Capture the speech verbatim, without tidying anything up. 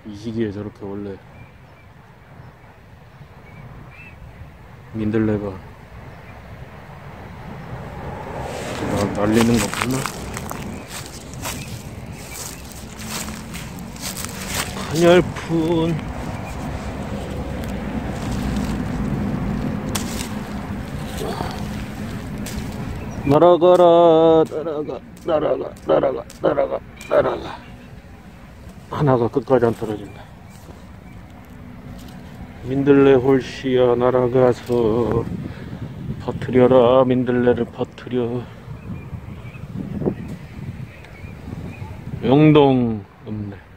이 시기에 저렇게 원래 민들레가 나, 날리는 거 없나? 한열푼 날아가라 날아가 날아가 날아가 날아가 날아가. 하나가 끝까지 안 떨어진다. 민들레 홀씨야 날아가서 퍼뜨려라. 민들레를 퍼뜨려. 영동 없네.